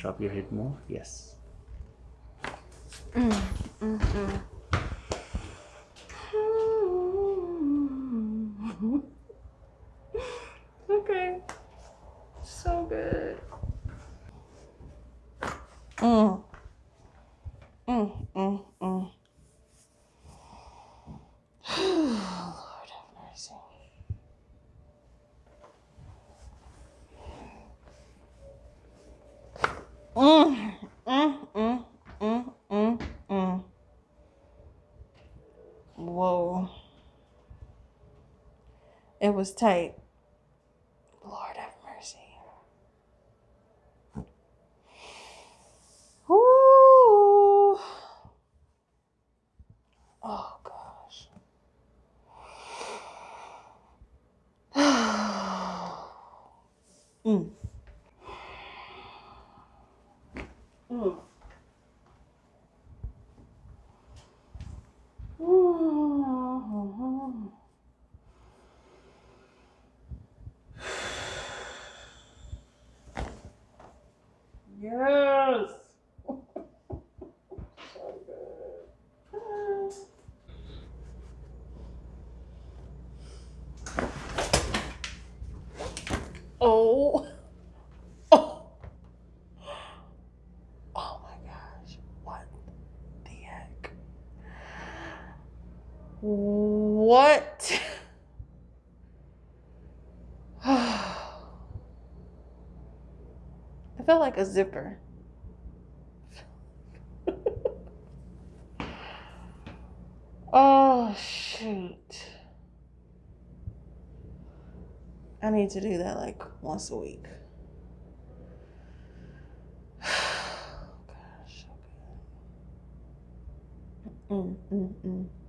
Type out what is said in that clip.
Drop your head more. Yes. Okay. So good. Lord have mercy. Whoa. It was tight. Lord have mercy. Woo. Oh gosh. mm. Mm. Yes. So good. Oh. Oh. Oh my gosh. What the heck? What? I felt like a zipper. Oh, shoot. I need to do that like once a week. Gosh, okay.